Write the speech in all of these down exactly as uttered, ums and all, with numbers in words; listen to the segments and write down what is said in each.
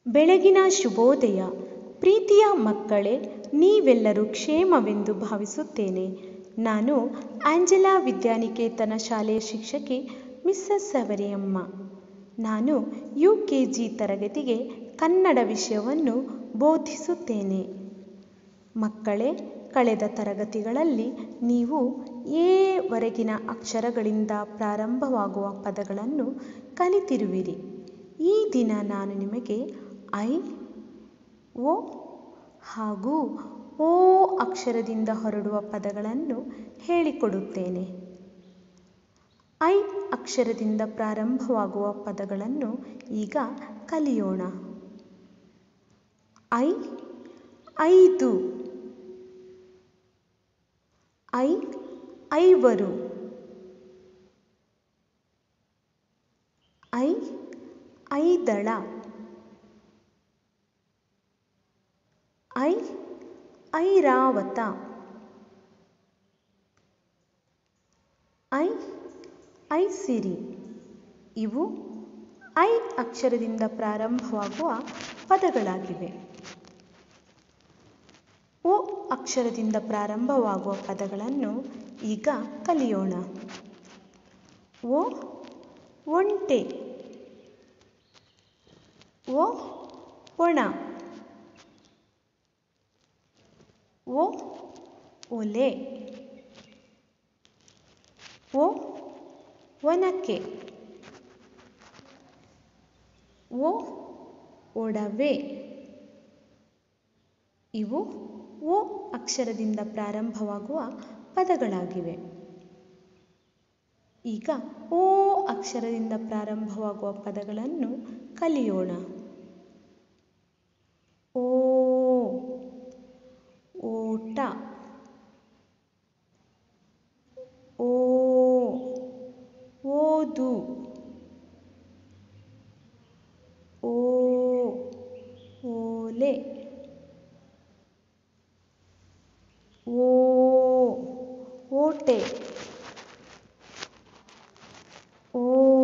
ಬೆಳಗಿನ ಶುಭೋದಯ. ಪ್ರೀತಿಯ ಮಕ್ಕಳೇ, ನೀವೆಲ್ಲರೂ ಕ್ಷೇಮವೆಂದು ಭಾವಿಸುತ್ತೇನೆ. ನಾನು ಆಂಜೆಲಾ ವಿದ್ಯಾನಿಕೇತನ ಶಾಲೆಯ ಶಿಕ್ಷಕಿ ಮಿಸ್ಸಸ್ ಸವರಿಯಮ್ಮ. ನಾನು ಯು ಕೆ ಜಿ ತರಗತಿಗೆ ಕನ್ನಡ ವಿಷಯವನ್ನು ಬೋಧಿಸುತ್ತೇನೆ. ಮಕ್ಕಳೇ, ಕಳೆದ ತರಗತಿಗಳಲ್ಲಿ ನೀವು ಎ ವರೆಗಿನ ಅಕ್ಷರಗಳಿಂದ ಪ್ರಾರಂಭವಾಗುವ ಪದಗಳನ್ನು ಕಲಿತಿರುವಿರಿ. ಈ ದಿನ ನಾನು ನಿಮಗೆ ಐ, ಓ ಹಾಗೂ ಓ ಅಕ್ಷರದಿಂದ ಹೊರಡುವ ಪದಗಳನ್ನು ಹೇಳಿಕೊಡುತ್ತೇನೆ. ಐ ಅಕ್ಷರದಿಂದ ಪ್ರಾರಂಭವಾಗುವ ಪದಗಳನ್ನು ಈಗ ಕಲಿಯೋಣ. ಐ, ಐದು. ಐ, ಐವರು. ಐ, ಐದಳ. ಐ, ಐರಾವತ. ಐ, ಐಸಿರಿ. ಇವು ಐ ಅಕ್ಷರದಿಂದ ಪ್ರಾರಂಭವಾಗುವ ಪದಗಳಾಗಿವೆ. ಓ ಅಕ್ಷರದಿಂದ ಪ್ರಾರಂಭವಾಗುವ ಪದಗಳನ್ನು ಈಗ ಕಲಿಯೋಣ. ಓ, ಒಂಟೆ. ಓ, ಒಣ. ಓ, ಒಲೆ. ಓ, ಒನಕೆ. ಓ, ಒಡವೆ. ಇವು ಓ ಅಕ್ಷರದಿಂದ ಪ್ರಾರಂಭವಾಗುವ ಪದಗಳಾಗಿವೆ. ಈಗ ಓ ಅಕ್ಷರದಿಂದ ಪ್ರಾರಂಭವಾಗುವ ಪದಗಳನ್ನು ಕಲಿಯೋಣ. ಓ, ಓಟ. ಓ, ಓದು. ಓ, ಓಲೆ. ಓ, ಓಟೆ. ಓ,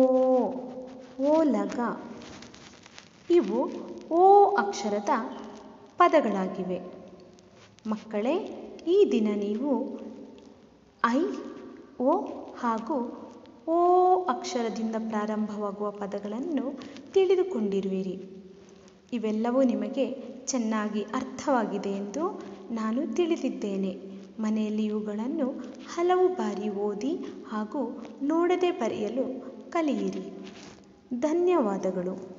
ಓಲಗ. ಇವು ಓ ಅಕ್ಷರದ ಪದಗಳಾಗಿವೆ. ಮಕ್ಕಳೇ, ಈ ದಿನ ನೀವು ಐ, ಓ ಹಾಗೂ ಓ ಅಕ್ಷರದಿಂದ ಪ್ರಾರಂಭವಾಗುವ ಪದಗಳನ್ನು ತಿಳಿದುಕೊಂಡಿರುವಿರಿ. ಇವೆಲ್ಲವೂ ನಿಮಗೆ ಚೆನ್ನಾಗಿ ಅರ್ಥವಾಗಿದೆ ಎಂದು ನಾನು ತಿಳಿದಿದ್ದೇನೆ. ಮನೆಯಲ್ಲಿ ಇವುಗಳನ್ನು ಹಲವು ಬಾರಿ ಓದಿ ಹಾಗೂ ನೋಡದೆ ಬರೆಯಲು ಕಲಿಯಿರಿ. ಧನ್ಯವಾದಗಳು.